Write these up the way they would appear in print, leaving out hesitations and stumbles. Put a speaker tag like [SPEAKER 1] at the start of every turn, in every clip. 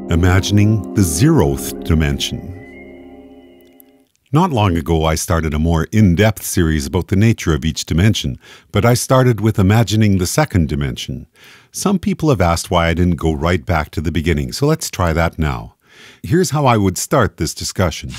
[SPEAKER 1] Imagining the zeroth dimension. Not long ago, I started a more in-depth series about the nature of each dimension, but I started with imagining the second dimension. Some people have asked why I didn't go right back to the beginning, so let's try that now. Here's how I would start this discussion.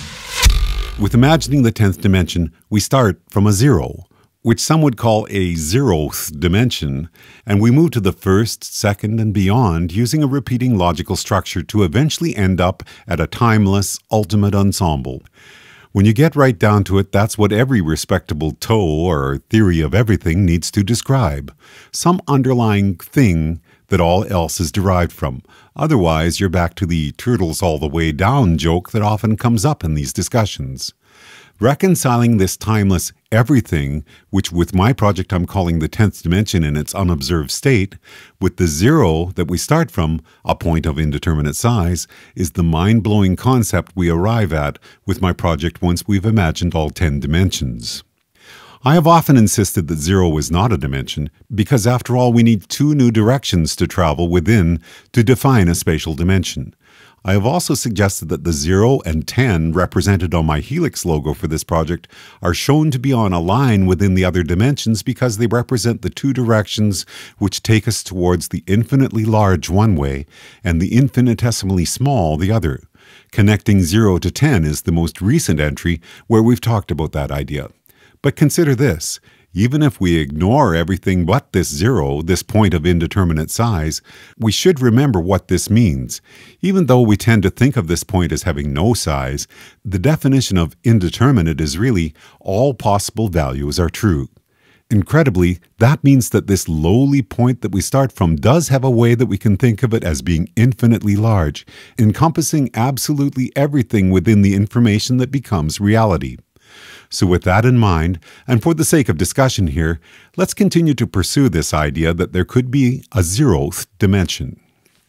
[SPEAKER 1] With imagining the 10th dimension, we start from a zero, which some would call a zeroth dimension, and we move to the first, second, and beyond using a repeating logical structure to eventually end up at a timeless, ultimate ensemble. When you get right down to it, that's what every respectable toe or theory of everything needs to describe. Some underlying thing that all else is derived from. Otherwise, you're back to the turtles all the way down joke that often comes up in these discussions. Reconciling this timeless everything, which with my project I'm calling the 10th dimension in its unobserved state, with the zero that we start from, a point of indeterminate size, is the mind-blowing concept we arrive at with my project once we've imagined all 10 dimensions. I have often insisted that zero is not a dimension, because after all we need two new directions to travel within to define a spatial dimension. I have also suggested that the 0 and 10 represented on my Helix logo for this project are shown to be on a line within the other dimensions because they represent the two directions which take us towards the infinitely large one way and the infinitesimally small the other. Connecting 0 to 10 is the most recent entry where we've talked about that idea. But consider this. Even if we ignore everything but this zero, this point of indeterminate size, we should remember what this means. Even though we tend to think of this point as having no size, the definition of indeterminate is really all possible values are true. Incredibly, that means that this lowly point that we start from does have a way that we can think of it as being infinitely large, encompassing absolutely everything within the information that becomes reality. So with that in mind, and for the sake of discussion here, let's continue to pursue this idea that there could be a zeroth dimension.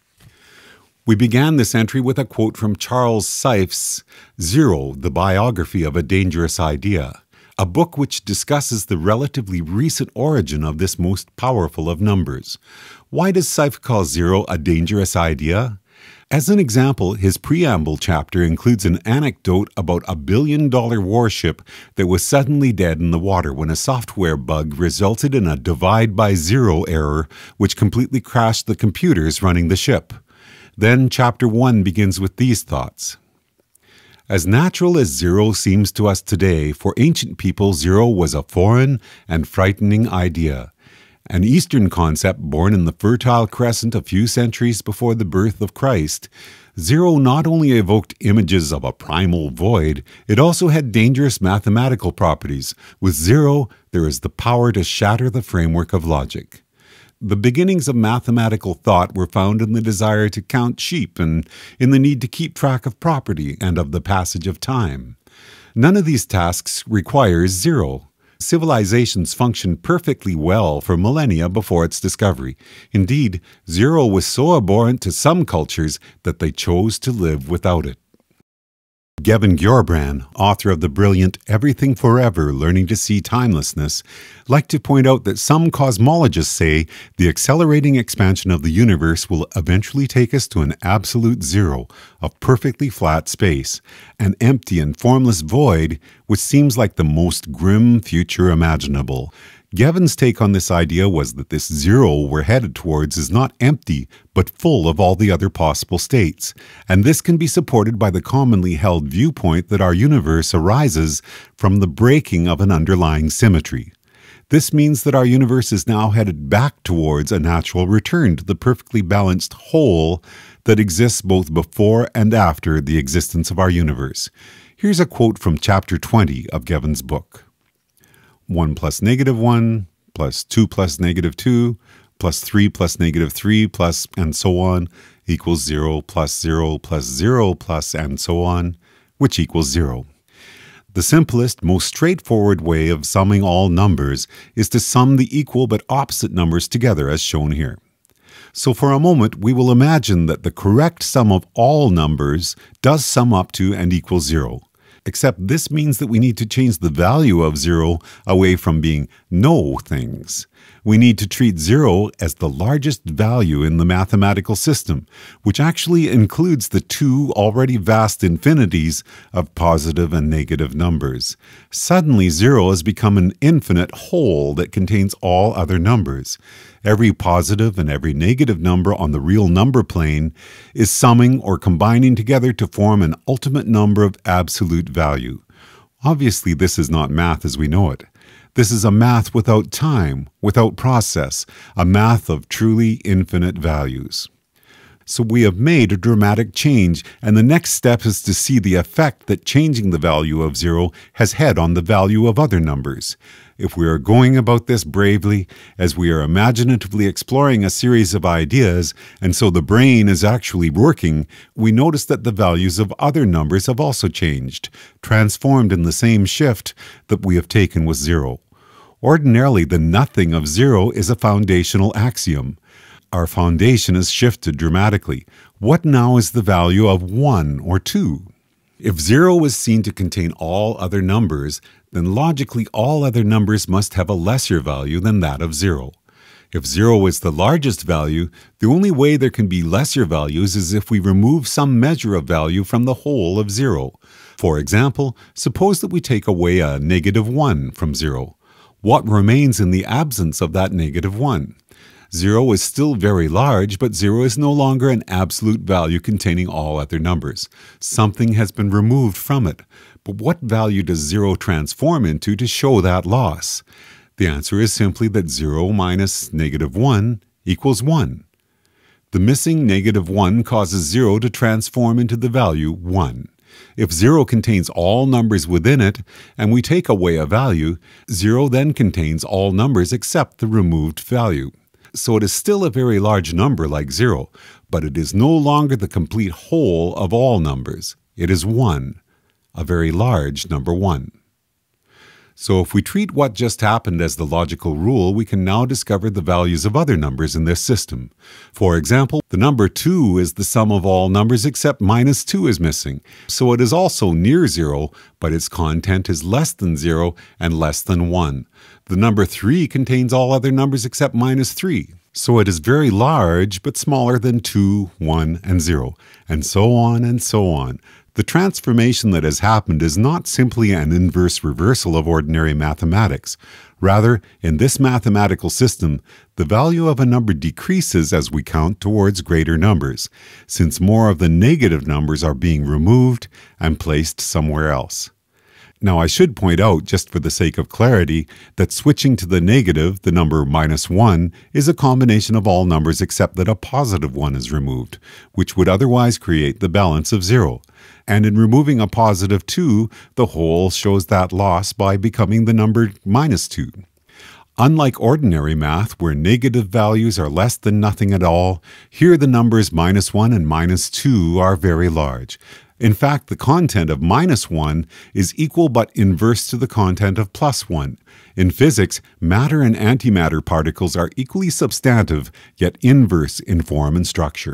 [SPEAKER 1] We began this entry with a quote from Charles Seif's Zero, the Biography of a Dangerous Idea, a book which discusses the relatively recent origin of this most powerful of numbers. Why does Seif call zero a dangerous idea? As an example, his preamble chapter includes an anecdote about a billion-dollar warship that was suddenly dead in the water when a software bug resulted in a divide by zero error which completely crashed the computers running the ship. Then chapter 1 begins with these thoughts. As natural as zero seems to us today, for ancient people zero was a foreign and frightening idea. An Eastern concept born in the Fertile Crescent a few centuries before the birth of Christ, zero not only evoked images of a primal void, it also had dangerous mathematical properties. With zero, there is the power to shatter the framework of logic. The beginnings of mathematical thought were found in the desire to count sheep and in the need to keep track of property and of the passage of time. None of these tasks requires zero. Civilizations functioned perfectly well for millennia before its discovery. Indeed, zero was so abhorrent to some cultures that they chose to live without it. Gavin Gyorbrand, author of the brilliant Everything Forever, Learning to See Timelessness, liked to point out that some cosmologists say the accelerating expansion of the universe will eventually take us to an absolute zero of perfectly flat space, an empty and formless void which seems like the most grim future imaginable. Gavin's take on this idea was that this zero we're headed towards is not empty, but full of all the other possible states, and this can be supported by the commonly held viewpoint that our universe arises from the breaking of an underlying symmetry. This means that our universe is now headed back towards a natural return to the perfectly balanced whole that exists both before and after the existence of our universe. Here's a quote from chapter 20 of Gavin's book. 1 plus negative 1, plus 2 plus negative 2, plus 3 plus negative 3, plus and so on, equals 0 plus 0 plus 0 plus and so on, which equals 0. The simplest, most straightforward way of summing all numbers is to sum the equal but opposite numbers together as shown here. So for a moment, we will imagine that the correct sum of all numbers does sum up to and equal 0. Except this means that we need to change the value of 0 away from being no things. we need to treat 0 as the largest value in the mathematical system, which actually includes the two already vast infinities of positive and negative numbers. Suddenly, 0 has become an infinite whole that contains all other numbers. Every positive and every negative number on the real number plane is summing or combining together to form an ultimate number of absolute value. Obviously, this is not math as we know it. This is a math without time, without process, a math of truly infinite values. So we have made a dramatic change, and the next step is to see the effect that changing the value of 0 has had on the value of other numbers. If we are going about this bravely, as we are imaginatively exploring a series of ideas, and so the brain is actually working, we notice that the values of other numbers have also changed, transformed in the same shift that we have taken with 0. Ordinarily, the nothing of 0 is a foundational axiom. Our foundation is shifted dramatically. What now is the value of 1 or 2? If 0 is seen to contain all other numbers, then logically all other numbers must have a lesser value than that of 0. If 0 is the largest value, the only way there can be lesser values is if we remove some measure of value from the whole of 0. For example, suppose that we take away a -1 from 0. What remains in the absence of that -1? 0 is still very large, but 0 is no longer an absolute value containing all other numbers. Something has been removed from it. But what value does 0 transform into to show that loss? The answer is simply that 0 minus -1 equals 1. The missing -1 causes 0 to transform into the value 1. If 0 contains all numbers within it, and we take away a value, 0 then contains all numbers except the removed value. So it is still a very large number like 0, but it is no longer the complete whole of all numbers. It is 1, a very large number 1. So if we treat what just happened as the logical rule, we can now discover the values of other numbers in this system. For example, the number 2 is the sum of all numbers except -2 is missing. So it is also near 0, but its content is less than 0 and less than 1. The number 3 contains all other numbers except -3. So it is very large, but smaller than 2, 1, and 0, and so on and so on. The transformation that has happened is not simply an inverse reversal of ordinary mathematics. Rather, in this mathematical system, the value of a number decreases as we count towards greater numbers, since more of the negative numbers are being removed and placed somewhere else. Now, I should point out, just for the sake of clarity, that switching to the negative, the number -1, is a combination of all numbers except that a positive 1 is removed, which would otherwise create the balance of 0. And in removing a positive 2, the whole shows that loss by becoming the number -2. Unlike ordinary math, where negative values are less than nothing at all, here the numbers -1 and -2 are very large. In fact, the content of -1 is equal but inverse to the content of +1. In physics, matter and antimatter particles are equally substantive, yet inverse in form and structure.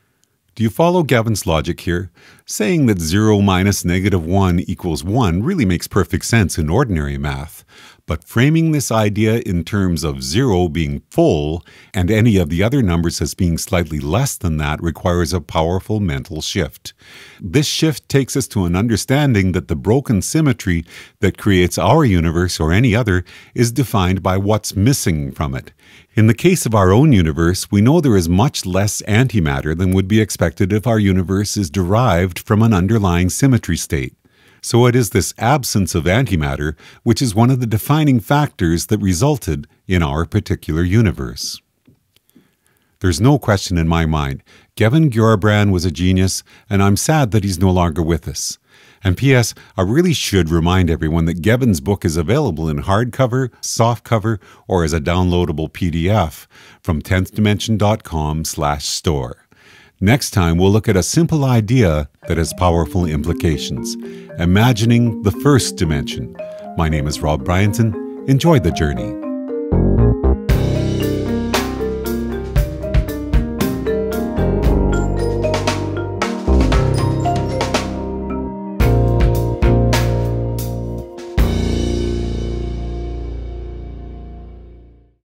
[SPEAKER 1] Do you follow Gavin's logic here? Saying that 0 minus -1 equals 1 really makes perfect sense in ordinary math. But framing this idea in terms of 0 being full and any of the other numbers as being slightly less than that requires a powerful mental shift. This shift takes us to an understanding that the broken symmetry that creates our universe or any other is defined by what's missing from it. In the case of our own universe, we know there is much less antimatter than would be expected if our universe is derived from an underlying symmetry state. So it is this absence of antimatter which is one of the defining factors that resulted in our particular universe. There's no question in my mind, Gavin Gurbrand was a genius, and I'm sad that he's no longer with us. And P.S., I really should remind everyone that Gavin's book is available in hardcover, softcover, or as a downloadable PDF from 10thdimension.com/store. Next time, we'll look at a simple idea that has powerful implications, imagining the first dimension. My name is Rob Bryanton. Enjoy the journey.